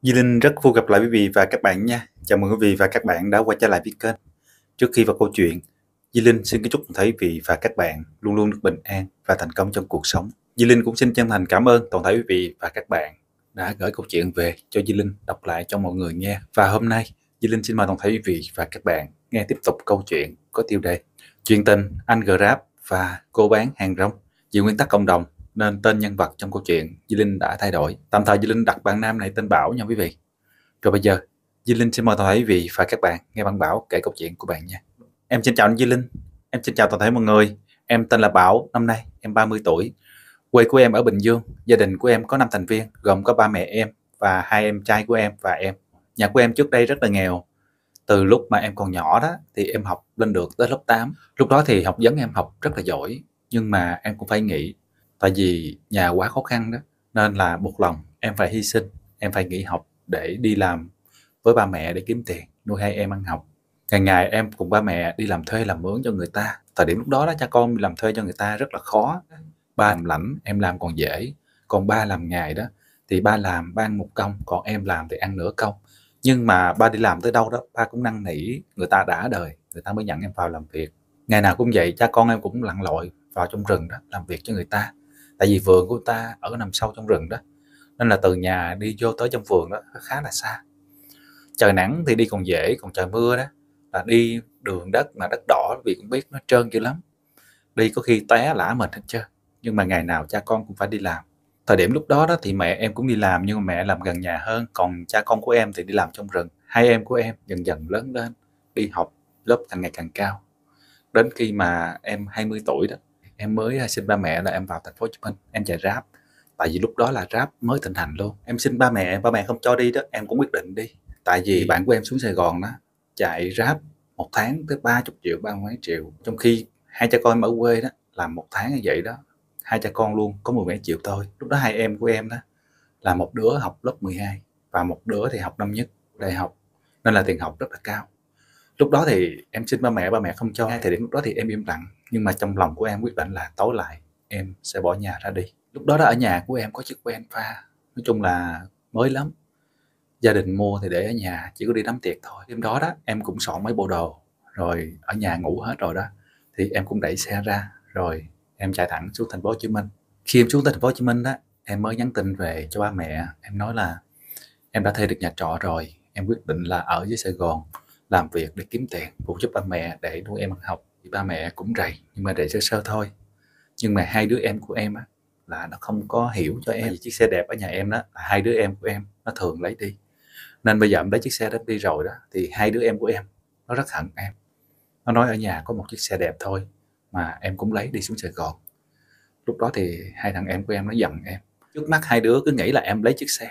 Di Linh rất vui gặp lại quý vị và các bạn nha. Chào mừng quý vị và các bạn đã quay trở lại với kênh. Trước khi vào câu chuyện, Di Linh xin kính chúc toàn thể quý vị và các bạn luôn luôn được bình an và thành công trong cuộc sống. Di Linh cũng xin chân thành cảm ơn toàn thể quý vị và các bạn đã gửi câu chuyện về cho Di Linh đọc lại cho mọi người nghe. Và hôm nay, Di Linh xin mời toàn thể quý vị và các bạn nghe tiếp tục câu chuyện có tiêu đề Chuyện tình anh Grab và cô bán hàng rong. Vì nguyên tắc cộng đồng nên tên nhân vật trong câu chuyện Di Linh đã thay đổi. Tạm thời Di Linh đặt bạn nam này tên Bảo nha quý vị. Rồi bây giờ, Di Linh xin mời toàn thể quý vị và các bạn nghe bạn Bảo kể câu chuyện của bạn nha. Em xin chào anh Di Linh. Em xin chào toàn thể mọi người. Em tên là Bảo, năm nay em 30 tuổi. Quê của em ở Bình Dương. Gia đình của em có 5 thành viên, gồm có ba mẹ em và hai em trai của em và em. Nhà của em trước đây rất là nghèo. Từ lúc mà em còn nhỏ đó thì em học lên được tới lớp 8. Lúc đó thì học vấn em học rất là giỏi, nhưng mà em cũng phải nghỉ. Tại vì nhà quá khó khăn đó, nên là buộc lòng em phải hy sinh, em phải nghỉ học để đi làm với ba mẹ để kiếm tiền nuôi hai em ăn học. Ngày ngày em cùng ba mẹ đi làm thuê làm mướn cho người ta. Thời điểm lúc đó cha con đi làm thuê cho người ta rất là khó. Ba làm lãnh, em làm còn dễ. Còn ba làm ngày đó thì ba làm ba ăn một công, còn em làm thì ăn nửa công. Nhưng mà ba đi làm tới đâu đó ba cũng năn nỉ người ta đã đời, người ta mới nhận em vào làm việc. Ngày nào cũng vậy, cha con em cũng lặn lội vào trong rừng đó làm việc cho người ta. Tại vì vườn của người ta ở nằm sâu trong rừng đó, nên là từ nhà đi vô tới trong vườn đó khá là xa. Trời nắng thì đi còn dễ, còn trời mưa đó là đi đường đất mà đất đỏ, vì cũng biết nó trơn dữ lắm, đi có khi té lả mình hết trơn. Nhưng mà ngày nào cha con cũng phải đi làm. Thời điểm lúc đó đó thì mẹ em cũng đi làm, nhưng mà mẹ làm gần nhà hơn, còn cha con của em thì đi làm trong rừng. Hai em của em dần dần lớn lên, đi học lớp càng ngày càng cao. Đến khi mà em 20 tuổi đó, em mới xin ba mẹ là em vào thành phố Hồ Chí Minh, em chạy Grab. Tại vì lúc đó là Grab mới thịnh hành luôn. Em xin ba mẹ không cho đi đó, em cũng quyết định đi. Tại vì bạn của em xuống Sài Gòn đó, chạy Grab một tháng tới 30 triệu, 30 mấy triệu. Trong khi hai cha con em ở quê đó, làm một tháng như vậy đó, hai cha con luôn có 10 mấy triệu thôi. Lúc đó hai em của em đó là một đứa học lớp 12 và một đứa thì học năm nhất đại học, nên là tiền học rất là cao. Lúc đó thì em xin ba mẹ không cho. Thời điểm lúc đó thì em im lặng, nhưng mà trong lòng của em quyết định là tối lại em sẽ bỏ nhà ra đi. Lúc đó đó ở nhà của em có chiếc que pha, nói chung là mới lắm, gia đình mua thì để ở nhà, chỉ có đi đám tiệc thôi. Đêm đó đó em cũng soạn mấy bộ đồ rồi ở nhà ngủ hết rồi đó, thì em cũng đẩy xe ra rồi em chạy thẳng xuống thành phố Hồ Chí Minh. Khi em xuống thành phố Hồ Chí Minh đó, em mới nhắn tin về cho ba mẹ, em nói là em đã thuê được nhà trọ rồi, em quyết định là ở dưới Sài Gòn làm việc để kiếm tiền phụ giúp ba mẹ để nuôi em ăn học. Thì ba mẹ cũng rầy, nhưng mà rầy sơ sơ thôi. Nhưng mà hai đứa em của em á là nó không có hiểu cho em. Vì chiếc xe đẹp ở nhà em đó là hai đứa em của em nó thường lấy đi, nên bây giờ em lấy chiếc xe đó đi rồi đó thì hai đứa em của em nó rất hận em. Nó nói ở nhà có một chiếc xe đẹp thôi mà em cũng lấy đi xuống Sài Gòn. Lúc đó thì hai thằng em của em nó giận em. Trước mắt hai đứa cứ nghĩ là em lấy chiếc xe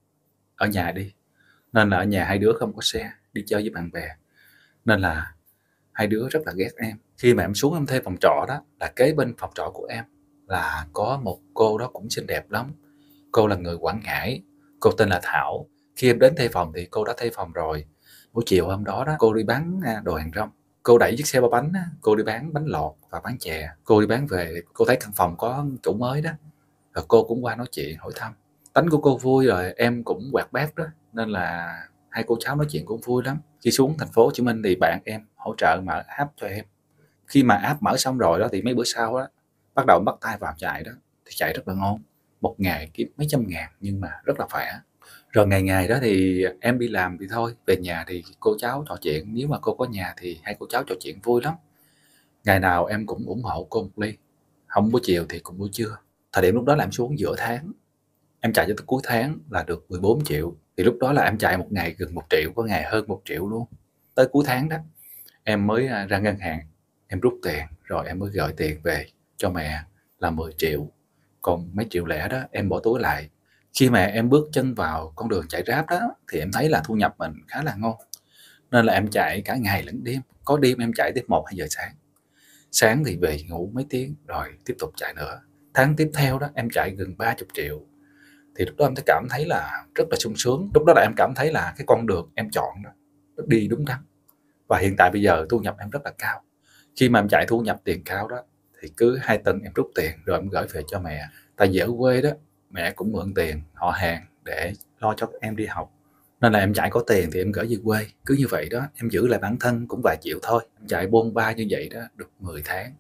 ở nhà đi, nên là ở nhà hai đứa không có xe đi chơi với bạn bè, nên là hai đứa rất là ghét em. Khi mà em xuống em thuê phòng trọ đó, là kế bên phòng trọ của em là có một cô đó cũng xinh đẹp lắm. Cô là người Quảng Ngãi, cô tên là Thảo. Khi em đến thuê phòng thì cô đã thuê phòng rồi. Buổi chiều hôm đó đó, cô đi bán đồ hàng rong. Cô đẩy chiếc xe ba bánh, cô đi bán bánh lọt và bán chè. Cô đi bán về, cô thấy căn phòng có chủ mới đó, rồi cô cũng qua nói chuyện hỏi thăm. Tính của cô vui rồi em cũng hoạt bát đó, nên là hai cô cháu nói chuyện cũng vui lắm. Khi xuống thành phố Hồ Chí Minh thì bạn em hỗ trợ mở app cho em. Khi mà app mở xong rồi đó thì mấy bữa sau đó bắt đầu bắt tay vào chạy đó, thì chạy rất là ngon. Một ngày kiếm mấy trăm ngàn nhưng mà rất là khỏe. Rồi ngày ngày đó thì em đi làm thì thôi, về nhà thì cô cháu trò chuyện, nếu mà cô có nhà thì hai cô cháu trò chuyện vui lắm. Ngày nào em cũng ủng hộ cô một ly, không buổi chiều thì cũng buổi trưa. Thời điểm lúc đó là em xuống giữa tháng, em chạy cho tới cuối tháng là được 14 triệu. Thì lúc đó là em chạy một ngày gần 1 triệu, có ngày hơn 1 triệu luôn. Tới cuối tháng đó em mới ra ngân hàng em rút tiền, rồi em mới gửi tiền về cho mẹ là 10 triệu. Còn mấy triệu lẻ đó em bỏ túi lại. Khi mà em bước chân vào con đường chạy Grab đó thì em thấy là thu nhập mình khá là ngon, nên là em chạy cả ngày lẫn đêm. Có đêm em chạy tới 1-2 giờ sáng. Sáng thì về ngủ mấy tiếng rồi tiếp tục chạy nữa. Tháng tiếp theo đó em chạy gần 30 triệu. Thì lúc đó em cảm thấy là rất là sung sướng. Lúc đó là em cảm thấy là cái con đường em chọn đó đi đúng đắn. Và hiện tại bây giờ thu nhập em rất là cao. Khi mà em chạy thu nhập tiền cao đó thì cứ 2 tuần em rút tiền rồi em gửi về cho mẹ. Tại vì ở quê đó mẹ cũng mượn tiền họ hàng để lo cho các em đi học. Nên là em chạy có tiền thì em gửi về quê. Cứ như vậy đó, em giữ lại bản thân cũng vài triệu thôi. Em chạy bôn ba như vậy đó được 10 tháng.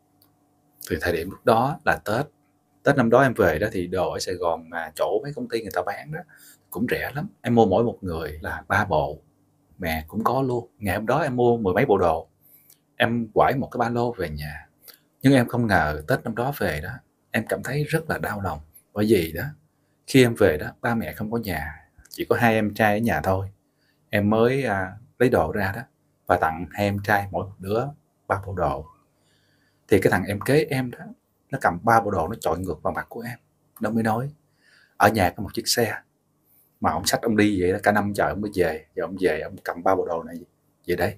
Thì thời điểm lúc đó là Tết. Tết năm đó em về đó thì đồ ở Sài Gòn mà chỗ mấy công ty người ta bán đó cũng rẻ lắm. Em mua mỗi một người là 3 bộ. Mẹ cũng có luôn. Ngày hôm đó em mua mười mấy bộ đồ. Em quải một cái ba lô về nhà. Nhưng em không ngờ Tết năm đó về đó, em cảm thấy rất là đau lòng. Bởi vì đó, khi em về đó, ba mẹ không có nhà, chỉ có hai em trai ở nhà thôi. Em mới lấy đồ ra đó và tặng hai em trai mỗi một đứa 3 bộ đồ. Thì cái thằng em kế em đó, nó cầm 3 bộ đồ nó chọi ngược vào mặt của em. Nó mới nói, ở nhà có một chiếc xe mà ông xách ông đi vậy đó, cả năm trời ông mới về. Giờ ông về ông cầm 3 bộ đồ này về đây.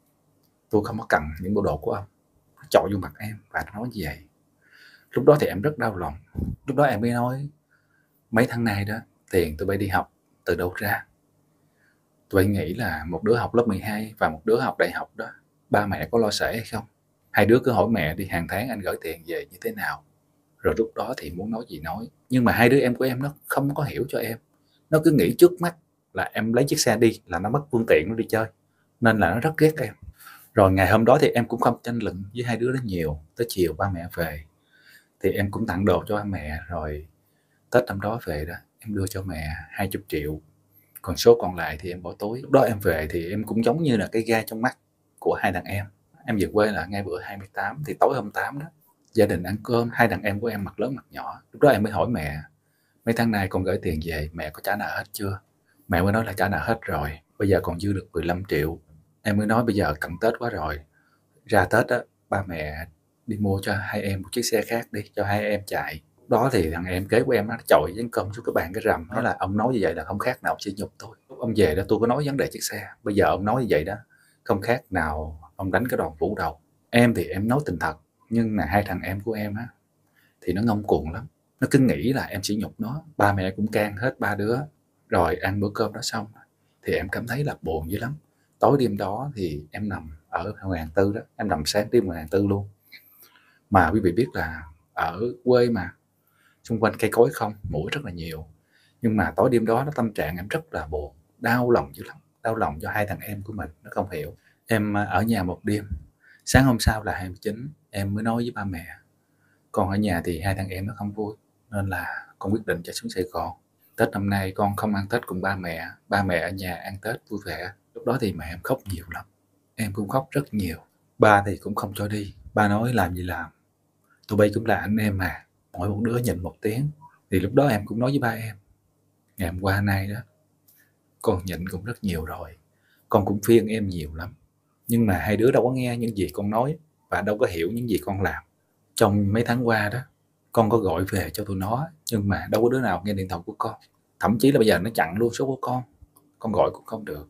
Tôi không có cần những bộ đồ của ông. Nó chọi vô mặt em và nó nói như vậy. Lúc đó thì em rất đau lòng. Lúc đó em mới nói, mấy tháng nay đó, tiền tụi bay đi học từ đâu ra? Tụi bay nghĩ là một đứa học lớp 12 và một đứa học đại học đó, ba mẹ có lo sẻ hay không? Hai đứa cứ hỏi mẹ đi, hàng tháng anh gửi tiền về như thế nào? Rồi lúc đó thì muốn nói gì nói. Nhưng mà hai đứa em của em nó không có hiểu cho em. Nó cứ nghĩ trước mắt là em lấy chiếc xe đi là nó mất phương tiện nó đi chơi. Nên là nó rất ghét em. Rồi ngày hôm đó thì em cũng không tranh luận với hai đứa đó nhiều. Tới chiều ba mẹ về thì em cũng tặng đồ cho ba mẹ. Rồi Tết năm đó về đó, em đưa cho mẹ 20 triệu. Còn số còn lại thì em bỏ túi. Lúc đó em về thì em cũng giống như là cái gai trong mắt của hai đàn em. Em về quê là ngay bữa 28 thì tối hôm 8 đó, gia đình ăn cơm, hai đàn em của em mặt lớn mặt nhỏ. Lúc đó em mới hỏi mẹ, mấy tháng nay con gửi tiền về, mẹ có trả nợ hết chưa? Mẹ mới nói là trả nợ hết rồi, bây giờ còn dư được 15 triệu. Em mới nói bây giờ cận Tết quá rồi, ra Tết á, ba mẹ đi mua cho hai em một chiếc xe khác đi, cho hai em chạy. Lúc đó thì thằng em kế của em nó chọi với cơm xuống cái bàn cái rầm, nói là ông nói như vậy là không khác nào sỉ nhục tôi. Lúc ông về đó tôi có nói vấn đề chiếc xe, bây giờ ông nói như vậy đó, không khác nào ông đánh cái đòn phủ đầu. Em thì em nói tình thật, nhưng mà hai thằng em của em á thì nó ngông cuồng lắm. Nó cứ nghĩ là em sỉ nhục nó. Ba mẹ cũng can hết ba đứa. Rồi ăn bữa cơm đó xong thì em cảm thấy là buồn dữ lắm. Tối đêm đó thì em nằm ở Hoàng Tư đó, em nằm sáng đêm Hoàng Tư luôn. Mà quý vị biết là ở quê mà xung quanh cây cối không, muỗi rất là nhiều. Nhưng mà tối đêm đó nó tâm trạng em rất là buồn, đau lòng dữ lắm, đau lòng cho hai thằng em của mình, nó không hiểu. Em ở nhà một đêm, sáng hôm sau là 29, em mới nói với ba mẹ, con ở nhà thì hai thằng em nó không vui, nên là con quyết định chạy xuống Sài Gòn. Tết năm nay con không ăn Tết cùng ba mẹ ở nhà ăn Tết vui vẻ. Lúc đó thì mẹ em khóc nhiều lắm, em cũng khóc rất nhiều. Ba thì cũng không cho đi, ba nói làm gì làm, tụi bay cũng là anh em mà, mỗi một đứa nhịn một tiếng. Thì lúc đó em cũng nói với ba em, ngày hôm qua nay đó, con nhịn cũng rất nhiều rồi, con cũng phiền em nhiều lắm. Nhưng mà hai đứa đâu có nghe những gì con nói và đâu có hiểu những gì con làm. Trong mấy tháng qua đó, con có gọi về cho tụi nó, nhưng mà đâu có đứa nào nghe điện thoại của con. Thậm chí là bây giờ nó chặn luôn số của con gọi cũng không được.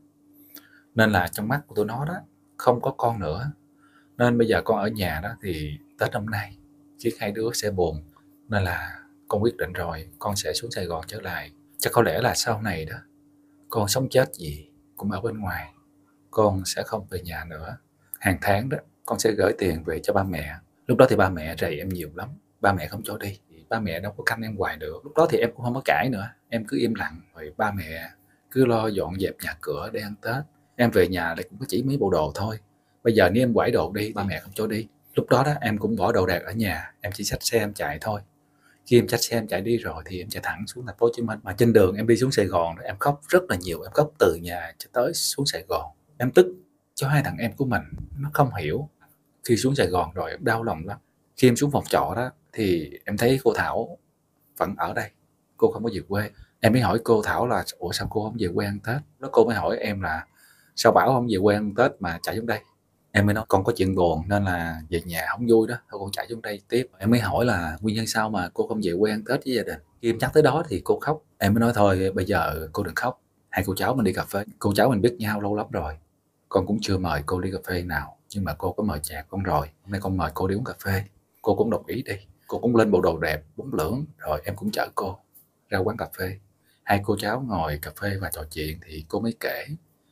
Nên là trong mắt của tụi nó đó, không có con nữa. Nên bây giờ con ở nhà đó thì Tết năm nay, chứ hai đứa sẽ buồn. Nên là con quyết định rồi, con sẽ xuống Sài Gòn trở lại. Chắc có lẽ là sau này đó, con sống chết gì cũng ở bên ngoài, con sẽ không về nhà nữa. Hàng tháng đó, con sẽ gửi tiền về cho ba mẹ. Lúc đó thì ba mẹ rầy em nhiều lắm, ba mẹ không cho đi, ba mẹ đâu có canh em hoài được. Lúc đó thì em cũng không có cãi nữa, em cứ im lặng, rồi ba mẹ cứ lo dọn dẹp nhà cửa để ăn Tết. Em về nhà lại cũng có chỉ mấy bộ đồ thôi. Bây giờ nếu em quải đồ đi, ba mẹ không cho đi. Lúc đó đó em cũng bỏ đồ đạc ở nhà, em chỉ xách xe em chạy thôi. Khi em xách xe em chạy đi rồi thì em chạy thẳng xuống thành phố Hồ Chí Minh. Mà trên đường em đi xuống Sài Gòn em khóc rất là nhiều, em khóc từ nhà cho tới xuống Sài Gòn. Em tức cho hai thằng em của mình, nó không hiểu. Khi xuống Sài Gòn rồi em đau lòng lắm. Khi em xuống phòng trọ đó thì em thấy cô Thảo vẫn ở đây, cô không có về quê. Em mới hỏi cô Thảo là ủa sao cô không về quê ăn Tết. Đó cô mới hỏi em là sao Bảo không về quê ăn Tết mà chạy xuống đây. Em mới nói con có chuyện buồn nên là về nhà không vui đó, thôi con chạy xuống đây tiếp. Em mới hỏi là nguyên nhân sao mà cô không về quê ăn Tết với gia đình. Khi em nhắc tới đó thì cô khóc. Em mới nói thôi bây giờ cô đừng khóc, hai cô cháu mình đi cà phê. Cô cháu mình biết nhau lâu lắm rồi, con cũng chưa mời cô đi cà phê nào, nhưng mà cô có mời chạc con rồi, hôm nay con mời cô đi uống cà phê. Cô cũng đồng ý đi, cô cũng lên bộ đồ đẹp bốn lưỡng, rồi em cũng chở cô ra quán cà phê. Hai cô cháu ngồi cà phê và trò chuyện thì cô mới kể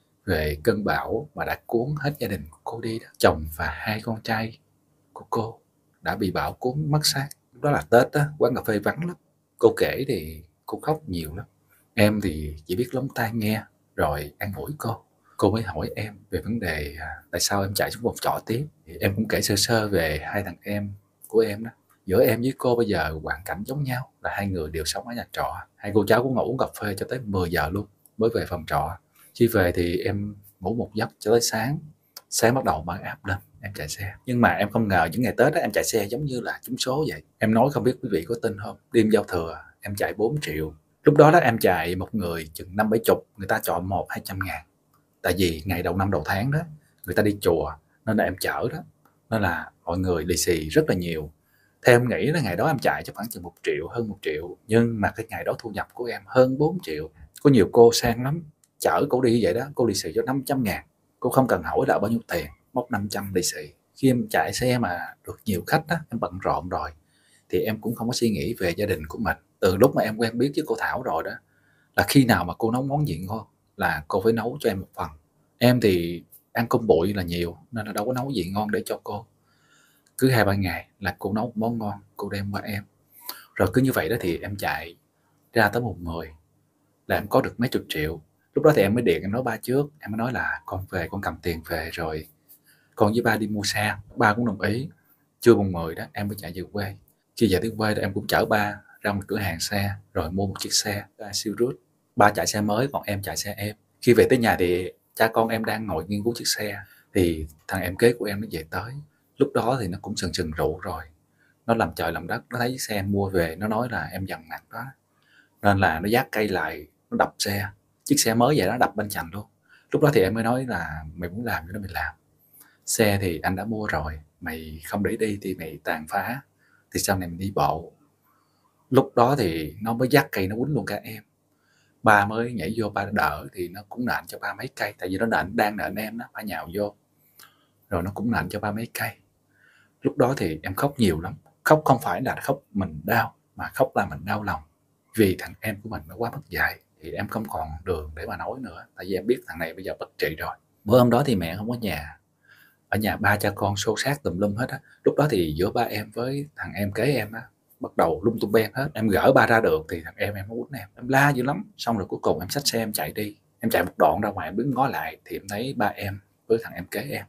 về cơn bão mà đã cuốn hết gia đình của cô đi đó. Chồng và hai con trai của cô đã bị bão cuốn mất xác. Lúc đó là Tết đó, quán cà phê vắng lắm. Cô kể thì cô khóc nhiều lắm. Em thì chỉ biết lắng tai nghe, rồi an ủi cô. Cô mới hỏi em về vấn đề tại sao em chạy xuống phòng trọ tiếp. Thì em cũng kể sơ sơ về hai thằng em của em đó. Giữa em với cô bây giờ hoàn cảnh giống nhau là hai người đều sống ở nhà trọ. Hai cô cháu cũng ngồi uống cà phê cho tới 10 giờ luôn mới về phòng trọ. Khi về thì em ngủ một giấc cho tới sáng. Sáng bắt đầu mở app lên, em chạy xe. Nhưng mà em không ngờ những ngày Tết đó em chạy xe giống như là trúng số vậy. Em nói không biết quý vị có tin không? Đêm giao thừa em chạy 4 triệu. Lúc đó em chạy một người chừng 50-70, người ta chọn 100-200 ngàn. Tại vì ngày đầu năm đầu tháng đó người ta đi chùa nên là em chở đó, nên là mọi người lì xì rất là nhiều. Theo em nghĩ là ngày đó em chạy cho khoảng chừng 1 triệu, hơn 1 triệu, nhưng mà cái ngày đó thu nhập của em hơn 4 triệu. Có nhiều cô sang lắm, chở cô đi như vậy đó, cô lì xì cho 500 ngàn, cô không cần hỏi là bao nhiêu tiền, móc 500 lì xì. Khi em chạy xe mà được nhiều khách đó, em bận rộn rồi thì em cũng không có suy nghĩ về gia đình của mình. Từ lúc mà em quen biết với cô Thảo rồi đó, là khi nào mà cô nấu món gì ngon là cô phải nấu cho em một phần. Em thì ăn cơm bụi là nhiều nên là đâu có nấu gì ngon để cho cô. Cứ 2-3 ngày là cô nấu một món ngon, cô đem qua em. Rồi cứ như vậy đó thì em chạy ra tới mùng 10 là em có được mấy chục triệu. Lúc đó thì em mới điện, em nói ba trước, em mới nói là con về, con cầm tiền về rồi con với ba đi mua xe. Ba cũng đồng ý. Trưa mùng 10 đó em mới chạy về quê. Khi về tới quê đó em cũng chở ba ra một cửa hàng xe rồi mua một chiếc xe Sirius. Ba chạy xe mới còn em chạy xe em. Khi về tới nhà thì cha con em đang ngồi nghiên cứu chiếc xe thì thằng em kế của em nó về tới. Lúc đó thì nó cũng sừng sừng rượu rồi, nó làm trời làm đất, nó thấy chiếc xe em mua về, nó nói là em dằn mặt đó nên là nó vác cây lại, nó đập xe. Chiếc xe mới vậy đó, đập bên chành luôn. Lúc đó thì em mới nói là mày muốn làm cho nó mày làm, xe thì anh đã mua rồi, mày không để đi thì mày tàn phá thì sau này mình đi bộ. Lúc đó thì nó mới dắt cây nó quýnh luôn cả em. Ba mới nhảy vô ba đỡ thì nó cũng nện cho ba mấy cây, tại vì nó đang nện em đó, ba nhào vô rồi nó cũng nện cho ba mấy cây. Lúc đó thì em khóc nhiều lắm. Khóc không phải là khóc mình đau mà khóc là mình đau lòng vì thằng em của mình nó quá mất dạy. Thì em không còn đường để mà nói nữa, tại vì em biết thằng này bây giờ bất trị rồi. Bữa hôm đó thì mẹ không có nhà, ở nhà ba cha con xô xát tùm lum hết á. Lúc đó thì giữa ba em với thằng em kế em á bắt đầu lung tung beng hết. Em gỡ ba ra được thì thằng em nó quýnh em la dữ lắm. Xong rồi cuối cùng em xách xe em chạy đi. Em chạy một đoạn ra ngoài em đứng ngó lại thì em thấy ba em với thằng em kế em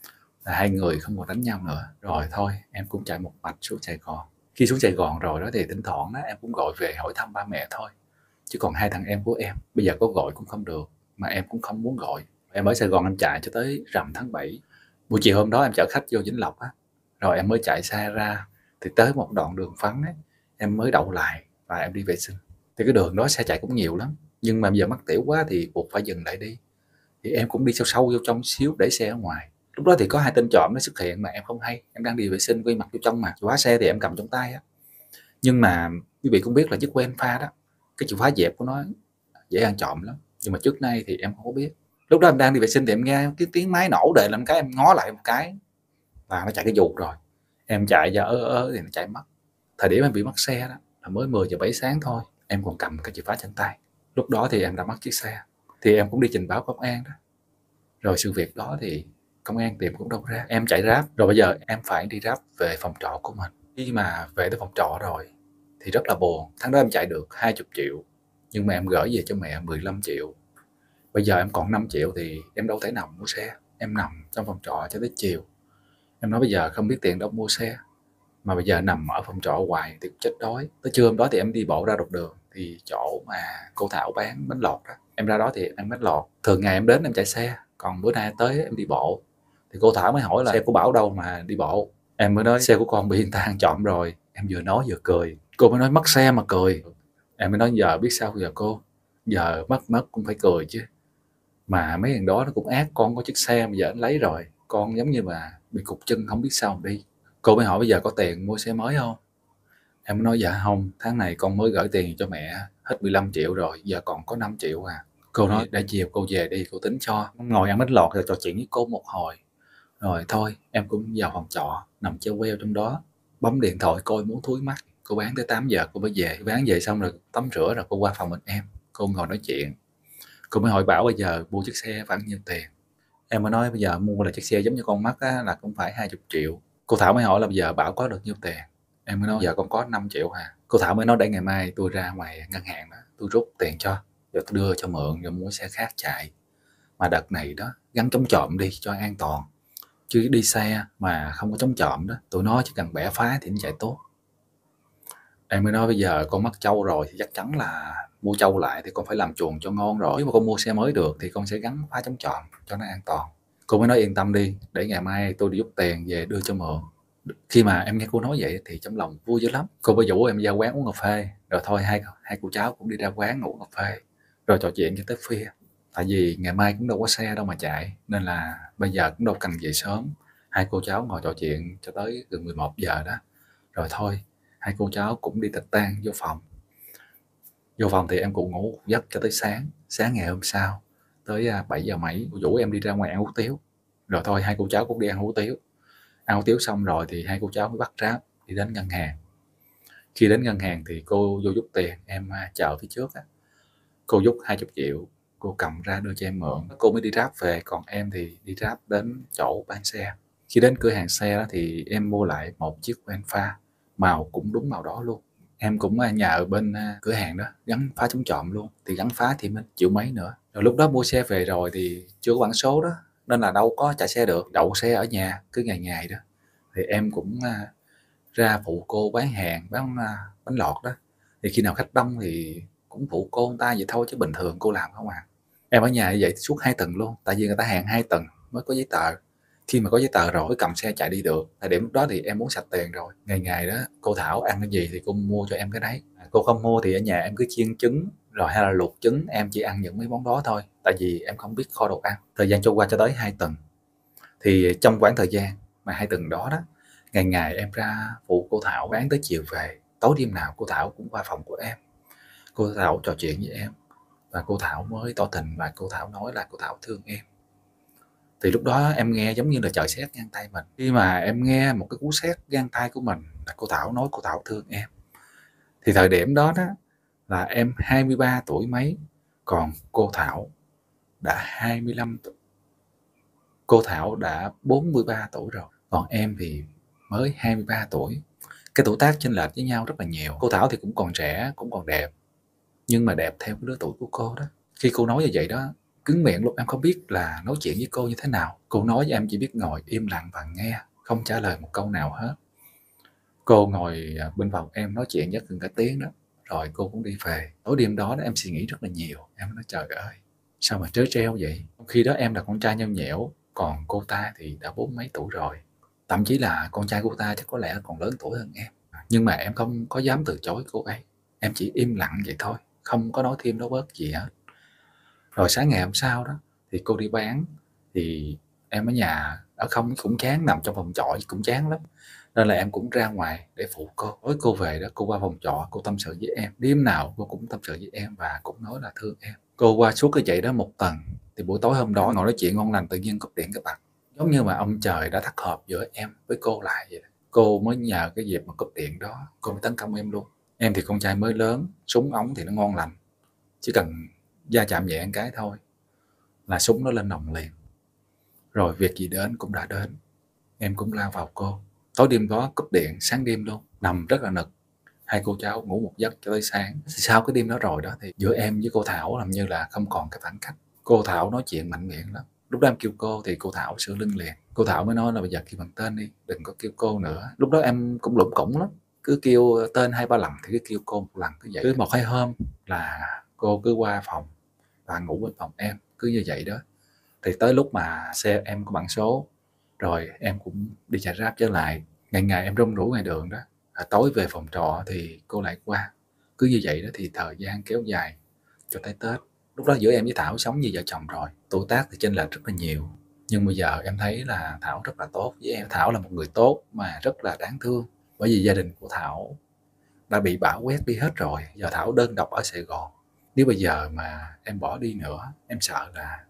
là hai người không còn đánh nhau nữa. Rồi thôi em cũng chạy một mạch xuống Sài Gòn. Khi xuống Sài Gòn rồi đó thì thỉnh thoảng đó em cũng gọi về hỏi thăm ba mẹ thôi, chứ còn hai thằng em của em bây giờ có gọi cũng không được, mà em cũng không muốn gọi. Em ở Sài Gòn em chạy cho tới rằm tháng 7. Buổi chiều hôm đó em chở khách vô Vĩnh Lộc á, rồi em mới chạy xe ra thì tới một đoạn đường vắng ấy, em mới đậu lại và em đi vệ sinh. Thì cái đường đó xe chạy cũng nhiều lắm, nhưng mà bây giờ mắc tiểu quá thì buộc phải dừng lại đi. Thì em cũng đi sâu sâu vô trong xíu để xe ở ngoài. Lúc đó thì có hai tên trộm nó xuất hiện mà em không hay, em đang đi vệ sinh quay mặt vô trong mà. Chìa khóa xe thì em cầm trong tay á. Nhưng mà quý vị cũng biết là chiếc que em pha đó, cái chìa khóa dẹp của nó dễ ăn trộm lắm. Nhưng mà trước nay thì em không có biết. Lúc đó em đang đi vệ sinh thì em nghe cái tiếng máy nổ đè lên cái em ngó lại một cái và nó chạy cái vụt rồi. Em chạy ra thì nó chạy mất. Thời điểm em bị mất xe đó là mới 10 giờ 7 sáng thôi, em còn cầm cái chìa khóa trên tay. Lúc đó thì em đã mất chiếc xe. Thì em cũng đi trình báo công an đó. Rồi sự việc đó thì công an tìm cũng đâu ra. Em chạy Grab, rồi bây giờ em phải đi Grab về phòng trọ của mình. Khi mà về tới phòng trọ rồi thì rất là buồn. Tháng đó em chạy được 20 triệu, nhưng mà em gửi về cho mẹ 15 triệu. Bây giờ em còn 5 triệu thì em đâu thể nào mua xe. Em nằm trong phòng trọ cho tới chiều. Em nói bây giờ không biết tiền đâu mua xe, mà bây giờ nằm ở phòng trọ hoài thì chết đói. Tới trưa hôm đó thì em đi bộ ra đột đường, thì chỗ mà cô Thảo bán bánh lọt đó, em ra đó thì em ăn bánh lọt. Thường ngày em đến em chạy xe, còn bữa nay tới em đi bộ. Thì cô Thảo mới hỏi là xe của Bảo đâu mà đi bộ. Em mới nói xe của con bị người ta ăn trộm rồi. Em vừa nói vừa cười. Cô mới nói mất xe mà cười. Em mới nói giờ biết sao giờ cô, giờ mất cũng phải cười chứ. Mà mấy thằng đó nó cũng ác, con có chiếc xe mà giờ anh lấy rồi, con giống như mà bị cụt chân không biết sao mà đi. Cô mới hỏi bây giờ có tiền mua xe mới không? Em mới nói dạ không, tháng này con mới gửi tiền cho mẹ hết 15 triệu rồi, giờ còn có 5 triệu à. Cô nói để chiều cô về đi, cô tính cho. Ngồi ăn bánh lọt rồi trò chuyện với cô một hồi. Rồi thôi em cũng vào phòng trọ, nằm treo queo trong đó, bấm điện thoại coi muốn thúi mắt. Cô bán tới 8 giờ cô mới về. Cô bán về xong rồi tắm rửa rồi cô qua phòng mình em. Cô ngồi nói chuyện. Cô mới hỏi Bảo bây giờ mua chiếc xe khoảng nhiêu tiền. Em mới nói bây giờ mua là chiếc xe giống như con mắt á, là cũng phải 20 triệu. Cô Thảo mới hỏi là bây giờ Bảo có được nhiêu tiền. Em mới nói giờ con có 5 triệu hả. Cô Thảo mới nói để ngày mai tôi ra ngoài ngân hàng đó, tôi rút tiền cho. rồi tôi đưa cho mượn rồi mua xe khác chạy. Mà đợt này đó gắn chống trộm đi cho an toàn, chứ đi xe mà không có chống trộm đó, tụi nó chỉ cần bẻ phá thì nó chạy tốt. Em mới nói bây giờ con mắc trâu rồi thì chắc chắn là mua trâu lại thì con phải làm chuồng cho ngon rồi. Nếu mà con mua xe mới được thì con sẽ gắn phá chống trộm cho nó an toàn. Cô mới nói yên tâm đi, để ngày mai tôi đi rút tiền về đưa cho mượn. Khi mà em nghe cô nói vậy thì trong lòng vui dữ lắm. Cô mới rủ em ra quán uống cà phê, rồi thôi hai cô cháu cũng đi ra quán ngủ cà phê, rồi trò chuyện cho tới khuya. Tại vì ngày mai cũng đâu có xe đâu mà chạy, nên là bây giờ cũng đâu cần về sớm. Hai cô cháu ngồi trò chuyện cho tới gần 11 giờ đó. Rồi thôi, hai cô cháu cũng đi tịch tang vô phòng. Vô phòng thì em cũng ngủ một giấc cho tới sáng. Sáng ngày hôm sau, tới 7 giờ mấy, cô rủ em đi ra ngoài ăn hủ tiếu. Rồi thôi, hai cô cháu cũng đi ăn hủ tiếu. Ăn hủ tiếu xong rồi thì hai cô cháu mới bắt Grab đi đến ngân hàng. Khi đến ngân hàng thì cô vô rút tiền, em chờ phía trước á. Cô rút 20 triệu, cô cầm ra đưa cho em mượn. Cô mới đi Grab về, còn em thì đi Grab đến chỗ bán xe. Khi đến cửa hàng xe đó thì em mua lại một chiếc Venfa, màu cũng đúng màu đó luôn. Em cũng nhờ bên cửa hàng đó gắn phá chống trộm luôn, thì gắn phá thì mới triệu mấy nữa. Rồi lúc đó mua xe về rồi thì chưa có bản số đó, nên là đâu có chạy xe được, đậu xe ở nhà cứ ngày ngày đó. Thì em cũng ra phụ cô bán hàng, bán bánh lọt đó. Thì khi nào khách đông thì cũng phụ cô người ta vậy thôi, chứ bình thường cô làm không à. Em ở nhà như vậy suốt 2 tuần luôn, tại vì người ta hẹn 2 tuần mới có giấy tờ. Khi mà có giấy tờ rồi mới cầm xe chạy đi được. Thời điểm lúc đó thì em muốn sạch tiền rồi. Ngày ngày đó cô Thảo ăn cái gì thì cô mua cho em cái đấy. Cô không mua thì ở nhà em cứ chiên trứng rồi hay là luộc trứng, em chỉ ăn những mấy món đó thôi. Tại vì em không biết kho đồ ăn. Thời gian trôi qua cho tới 2 tuần. Thì trong khoảng thời gian mà 2 tuần đó đó, ngày ngày em ra phụ cô Thảo bán tới chiều về. Tối đêm nào cô Thảo cũng qua phòng của em. Cô Thảo trò chuyện với em. Và cô Thảo mới tỏ tình và cô Thảo nói là cô Thảo thương em. Thì lúc đó em nghe giống như là trời sét ngang tay mình. Khi mà em nghe một cái cú sét ngang tay của mình là cô Thảo nói cô Thảo thương em. Thì thời điểm đó đó là em 23 tuổi mấy, còn cô Thảo đã 25 tuổi. Cô Thảo đã 43 tuổi rồi, còn em thì mới 23 tuổi. Cái tuổi tác chênh lệch với nhau rất là nhiều. Cô Thảo thì cũng còn trẻ, cũng còn đẹp, nhưng mà đẹp theo cái lứa tuổi của cô đó. Khi cô nói như vậy đó, cứng miệng luôn, em không biết là nói chuyện với cô như thế nào. Cô nói với em chỉ biết ngồi im lặng và nghe, không trả lời một câu nào hết. Cô ngồi bên phòng em nói chuyện chắc gần cả tiếng đó, rồi cô cũng đi về. Tối đêm đó em suy nghĩ rất là nhiều. Em nói trời ơi, sao mà trớ trêu vậy? Khi đó em là con trai nheo nhẽo, còn cô ta thì đã 40 mấy tuổi rồi. Thậm chí là con trai cô ta chắc có lẽ còn lớn tuổi hơn em. Nhưng mà em không có dám từ chối cô ấy. Em chỉ im lặng vậy thôi, không có nói thêm nói bớt gì hết. Rồi sáng ngày hôm sau đó thì cô đi bán, thì em ở nhà ở không cũng chán, nằm trong phòng trọ cũng chán lắm. Nên là em cũng ra ngoài để phụ cô. Tối cô về đó, cô qua phòng trọ, cô tâm sự với em. Đêm nào cô cũng tâm sự với em và cũng nói là thương em. Cô qua suốt cái vậy đó 1 tuần. Thì buổi tối hôm đó ngồi nói chuyện ngon lành, tự nhiên cúp điện các bạn. Giống như mà ông trời đã thắt hợp giữa em với cô lại vậy. Cô mới nhờ cái dịp mà cúp điện đó, cô mới tấn công em luôn. Em thì con trai mới lớn, súng ống thì nó ngon lành. Chỉ cần va chạm nhẹ một cái thôi là súng nó lên nòng liền. Rồi việc gì đến cũng đã đến. Em cũng lao vào cô. Tối đêm đó cúp điện, sáng đêm luôn, nằm rất là nực. Hai cô cháu ngủ một giấc cho tới sáng. Sau cái đêm đó rồi đó thì giữa em với cô Thảo làm như là không còn cái khoảng cách. Cô Thảo nói chuyện mạnh miệng lắm. Lúc đó em kêu cô thì cô Thảo sửa lưng liền. Cô Thảo mới nói là bây giờ kêu bằng tên đi, đừng có kêu cô nữa. Lúc đó em cũng lủng củng lắm, cứ kêu tên 2-3 lần thì cứ kêu cô một lần, cứ vậy. Cứ 1-2 hôm là cô cứ qua phòng và ngủ bên phòng em, cứ như vậy đó. Thì tới lúc mà xe em có bằng số rồi em cũng đi chạy Grab trở lại. Ngày ngày em rong ruổi ngoài đường đó, tối về phòng trọ thì cô lại qua. Cứ như vậy đó thì thời gian kéo dài cho tới Tết. Lúc đó giữa em với Thảo sống như vợ chồng rồi, tuổi tác thì chênh lệch rất là nhiều. Nhưng bây giờ em thấy là Thảo rất là tốt với em. Thảo là một người tốt mà rất là đáng thương. Bởi vì gia đình của Thảo đã bị bão quét đi hết rồi. Giờ Thảo đơn độc ở Sài Gòn. Nếu bây giờ mà em bỏ đi nữa, em sợ là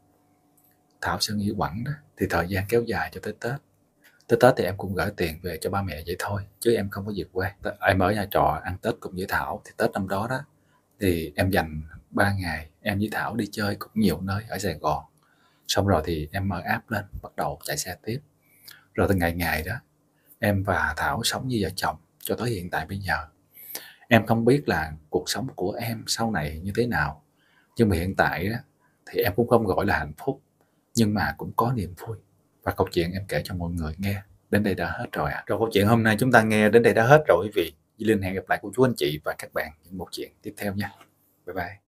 Thảo sẽ nghĩ quẩn đó. Thì thời gian kéo dài cho tới Tết. Tới Tết thì em cũng gửi tiền về cho ba mẹ vậy thôi, chứ em không có về quê. Em ở nhà trọ ăn Tết cùng với Thảo. Thì Tết năm đó đó thì em dành 3 ngày em với Thảo đi chơi cũng nhiều nơi ở Sài Gòn. Xong rồi thì em mở app lên, bắt đầu chạy xe tiếp. Rồi từ ngày ngày đó em và Thảo sống như vợ chồng cho tới hiện tại bây giờ. Em không biết là cuộc sống của em sau này như thế nào. Nhưng mà hiện tại á, thì em cũng không gọi là hạnh phúc, nhưng mà cũng có niềm vui. Và câu chuyện em kể cho mọi người nghe đến đây đã hết rồi ạ. Rồi câu chuyện hôm nay chúng ta nghe đến đây đã hết rồi quý vị. Di Linh hẹn gặp lại cô chú anh chị và các bạn những một chuyện tiếp theo nha. Bye bye.